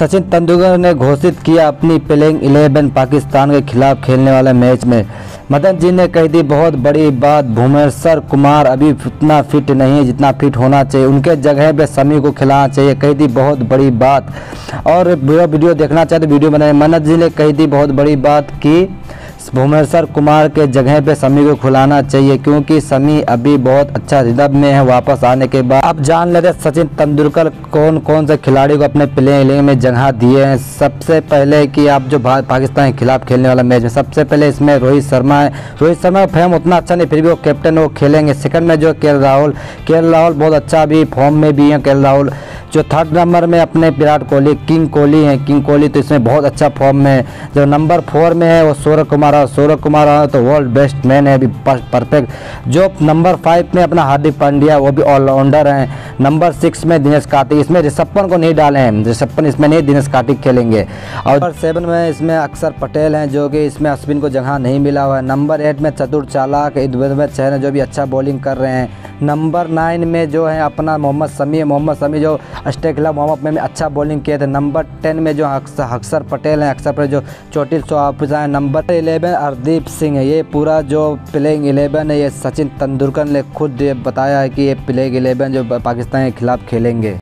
सचिन तेंदुलकर ने घोषित किया अपनी प्लेइंग 11 पाकिस्तान के खिलाफ खेलने वाले मैच में। मदन जी ने कह दी बहुत बड़ी बात, भुवनेश्वर कुमार अभी उतना फिट नहीं है जितना फिट होना चाहिए, उनके जगह पे समी को खिलाना चाहिए, कह दी बहुत बड़ी बात। और वीडियो देखना चाहे तो वीडियो बनाए। मदन जी ने कह दी बहुत बड़ी बात कि भुवनेश्वर कुमार के जगह पे समी को खिलाना चाहिए क्योंकि समी अभी बहुत अच्छा रिदम में है वापस आने के बाद। अब जान लेते सचिन तेंदुलकर कौन कौन से खिलाड़ी को अपने प्लेइंग में जगह दिए हैं। सबसे पहले कि आप जो पाकिस्तान के खिलाफ खेलने वाला मैच में सबसे पहले इसमें रोहित शर्मा है। रोहित शर्मा का फॉर्म उतना अच्छा नहीं, फिर भी वो कैप्टन वो खेलेंगे। सेकंड में जो के राहुल बहुत अच्छा भी फॉर्म में भी है। के राहुल जो थर्ड नंबर में अपने विराट कोहली किंग कोहली तो इसमें बहुत अच्छा फॉर्म में है। जो नंबर 4 में है वो सूर्य कुमार तो वर्ल्ड बेस्ट मैन है, अभी परफेक्ट। जो नंबर 5 में अपना हार्दिक पांड्या वो भी ऑलराउंडर हैं। नंबर 6 में दिनेश कार्तिक, इसमें ऋषभ पंत को नहीं डाले हैं, ऋषभ पंत इसमें नहीं, दिनेश कार्तिक खेलेंगे। और नंबर 7 में इसमें अक्षर पटेल हैं जो कि इसमें अश्विन को जगह नहीं मिला हुआ है। नंबर 8 में चतुर चालाक युजवेंद्र चहल जो भी अच्छा बॉलिंग कर रहे हैं। नंबर 9 में जो है अपना मोहम्मद शमी जो ऑस्ट्रेलिया के खिलाफ वार्म अप में अच्छा बॉलिंग किए थे। नंबर 10 में जो अक्षर पटेल हैं, अक्षर पटेल जो चोटिल ऑफिसर हैं। नंबर 11 हरदीप सिंह है। ये पूरा जो प्लेइंग 11 है ये सचिन तेंदुलकर ने खुद बताया है कि ये प्लेइंग 11 जो पाकिस्तान के खिलाफ खेलेंगे।